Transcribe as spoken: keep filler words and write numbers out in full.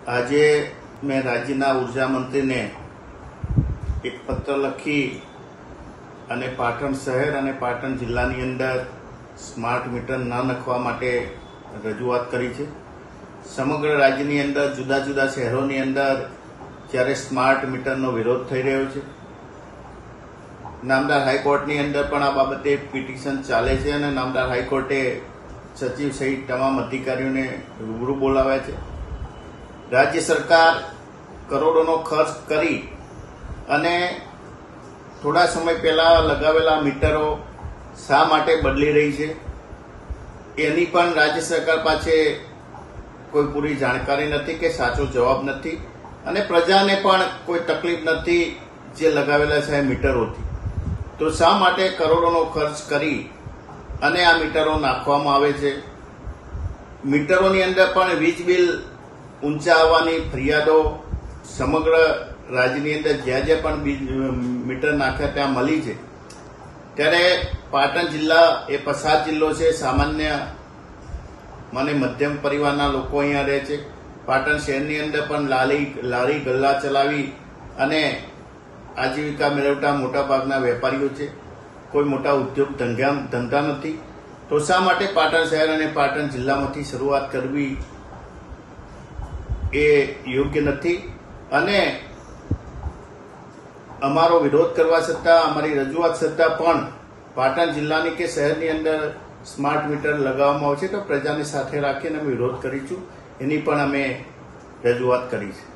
આજે મેં રાજ્યના ઉર્જા મંત્રીને એક પત્ર લખી અને પાટણ શહેર અને પાટણ જિલ્લાની અંદર સ્માર્ટ મીટર ન નાખવા માટે રજૂઆત કરી છે. સમગ્ર રાજ્યની અંદર જુદા જુદા શહેરોની અંદર જ્યારે સ્માર્ટ મીટરનો વિરોધ થઈ રહ્યો છે. નામદાર હાઈકોર્ટની અંદર પણ આ બાબતે પિટિશન ચાલે છે અને નામદાર હાઈકોર્ટે સચિવ સહિત તમામ અધિકારીઓને રૂબરૂ બોલાવ્યા છે. રાજ્ય સરકાર કરોડોનો ખર્ચ કરી અને થોડા સમય પહેલા લગાવેલા મીટરો શા માટે બદલી રહી છે એની પણ રાજ્ય સરકાર પાસે કોઈ પૂરી જાણકારી નથી કે સાચો જવાબ નથી અને પ્રજાને પણ કોઈ તકલીફ નથી જે લગાવેલા છે મીટરોથી. તો શા માટે કરોડોનો ખર્ચ કરી અને આ મીટરો નાખવામાં આવે છે? મીટરોની અંદર પણ વીજ બિલ ઊંચા આવવાની ફરિયાદો સમગ્ર રાજ્યની અંદર જ્યાં જ્યાં પણ મીટર નાખ્યા ત્યાં મળી છે. ત્યારે પાટણ જિલ્લા એ પસાર જિલ્લો છે. સામાન્ય મને મધ્યમ પરિવારના લોકો અહીંયા રહે છે. પાટણ શહેરની અંદર પણ લારી લારી ગલ્લા ચલાવી અને આજીવિકા મેળવતા મોટાભાગના વેપારીઓ છે. કોઈ મોટા ઉદ્યોગ ધંધા ધંધા નથી. તો શા માટે પાટણ શહેર અને પાટણ જિલ્લામાંથી શરૂઆત કરવી એ યોગ્ય નથી. અને અમારો વિરોધ કરવા છતાં, અમારી રજૂઆત છતાં પણ પાટણ જિલ્લાની કે શહેરની અંદર સ્માર્ટ મીટર લગાવવામાં આવશે તો પ્રજાને સાથે રાખીને અમે વિરોધ કરીશું. એની પણ અમે રજૂઆત કરી છે.